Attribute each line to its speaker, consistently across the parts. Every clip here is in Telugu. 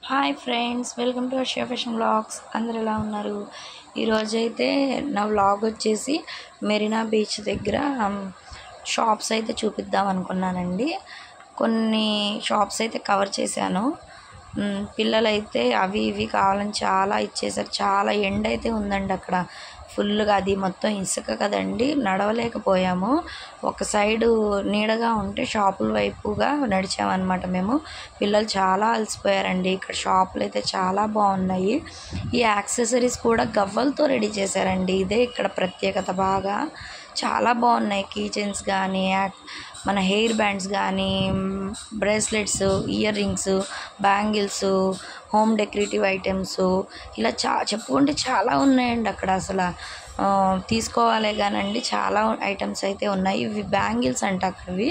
Speaker 1: Hi friends, welcome to Shiya fashion vlogs. అందరు ఎలా ఉన్నారు? ఈరోజైతే నా వ్లాగ్ వచ్చేసి మెరీనా బీచ్ దగ్గర షాప్స్ అయితే చూపిద్దాం అనుకున్నానండి. కొన్ని షాప్స్ అయితే కవర్ చేశాను. పిల్లలైతే అవి ఇవి కావాలని చాలా ఇచ్చేసారు. చాలా ఎండ అయితే ఉందండి అక్కడ ఫుల్గా. అది మొత్తం ఇసుక కదండి, నడవలేకపోయాము. ఒక సైడు నీడగా ఉంటే షాపుల వైపుగా నడిచామన్నమాట మేము. పిల్లలు చాలా అలసిపోయారండి. ఇక్కడ షాపులు అయితే చాలా బాగున్నాయి. ఈ యాక్సెసరీస్ కూడా గవ్వలతో రెడీ చేశారండి. ఇదే ఇక్కడ ప్రత్యేకత. బాగా చాలా బాగున్నాయి. కీ చైన్స్ కానీ, మన హెయిర్ బ్యాండ్స్ కానీ, bracelets, earrings, bangles, home decorative items, ఇలా చెప్పుకుంటే చాలా ఉన్నాయండి అక్కడ. అసలు తీసుకోవాలే కానండి, చాలా ఐటమ్స్ అయితే ఉన్నాయి. ఇవి బ్యాంగిల్స్ అంట అక్కడవి.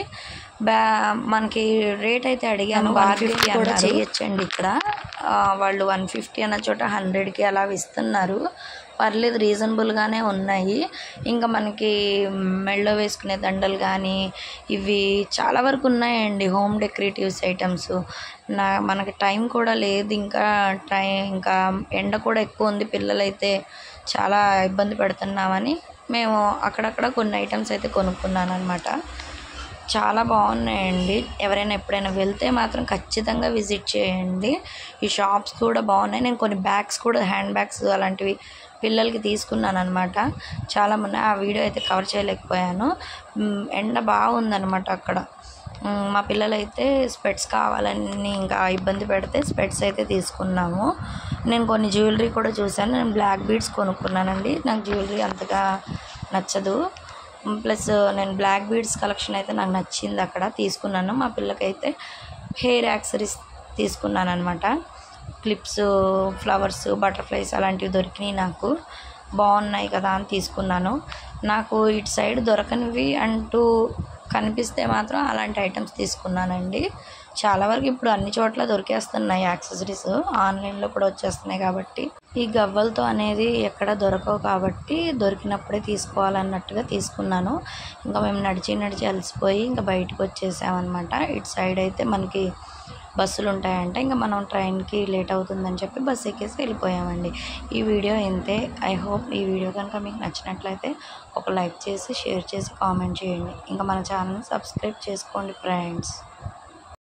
Speaker 1: మనకి రేట్ అయితే అడిగాను, 150 కూడా చేయొచ్చండి ఇక్కడ. వాళ్ళు 150 అన్న చోట 100కి అలా ఇస్తున్నారు. పర్లేదు, రీజనబుల్గానే ఉన్నాయి. ఇంకా మనకి మెడలో వేసుకునే దండలు కానీ ఇవి చాలా వరకు ఉన్నాయండి. Home decoratives items. మనకి టైం కూడా లేదు, ఇంకా ఎండ కూడా ఎక్కువ ఉంది. పిల్లలైతే చాలా ఇబ్బంది పెడుతున్నామని మేము అక్కడక్కడ కొన్ని ఐటమ్స్ అయితే కొనుక్కున్నాను అనమాట. చాలా బాగున్నాయండి. ఎవరైనా ఎప్పుడైనా వెళ్తే మాత్రం ఖచ్చితంగా విజిట్ చేయండి. ఈ షాప్స్ కూడా బాగున్నాయి. నేను కొన్ని బ్యాగ్స్ కూడా, హ్యాండ్ బ్యాగ్స్ అలాంటివి పిల్లలకి తీసుకున్నాను అనమాట. చాలా ఉన్నాయి. ఆ వీడియో అయితే కవర్ చేయలేకపోయాను. ఎండ బాగుందనమాట అక్కడ. మా పిల్లలైతే స్పెట్స్ కావాలని ఇంకా ఇబ్బంది పెడితే స్పెట్స్ అయితే తీసుకున్నాము. నేను కొన్ని జ్యువెలరీ కూడా చూశాను. నేను బ్లాక్ బీడ్స్ కొనుక్కున్నానండి. నాకు జ్యువెలరీ అంతగా నచ్చదు. ప్లస్ నేను బ్లాక్ బీడ్స్ కలెక్షన్ అయితే నాకు నచ్చింది, అక్కడ తీసుకున్నాను. మా పిల్లకైతే హెయిర్ యాక్సరీస్ తీసుకున్నాను అనమాట. క్లిప్స్, ఫ్లవర్స్, బటర్ఫ్లైస్ అలాంటివి దొరికినాయి. నాకు బాగున్నాయి కదా అని తీసుకున్నాను. నాకు ఇటు సైడ్ దొరకనివి అంటూ కనిపిస్తే మాత్రం అలాంటి ఐటమ్స్ తీసుకున్నానండి. చాలా వరకు ఇప్పుడు అన్ని చోట్ల దొరికేస్తున్నాయి యాక్సెసరీస్. ఆన్లైన్లో కూడా వచ్చేస్తున్నాయి కాబట్టి ఈ గవ్వలతో అనేది ఎక్కడ దొరకవు కాబట్టి దొరికినప్పుడే తీసుకోవాలన్నట్టుగా తీసుకున్నాను. ఇంకా మేము నడిచి అలసిపోయి ఇంకా బయటకు వచ్చేసామన్నమాట. ఇటు సైడ్ అయితే మనకి బస్సులు ఉంటాయంట. ఇంకా మనం ట్రైన్కి లేట్ అవుతుందని చెప్పి బస్సు ఎక్కేసి వెళ్ళిపోయామండి. ఈ వీడియో ఇంతే. ఐ హోప్ ఈ వీడియో కనుక మీకు నచ్చినట్లయితే ఒక లైక్ చేసి, షేర్ చేసి, కామెంట్ చేయండి. ఇంకా మన ఛానల్ని సబ్స్క్రైబ్ చేసుకోండి ఫ్రెండ్స్.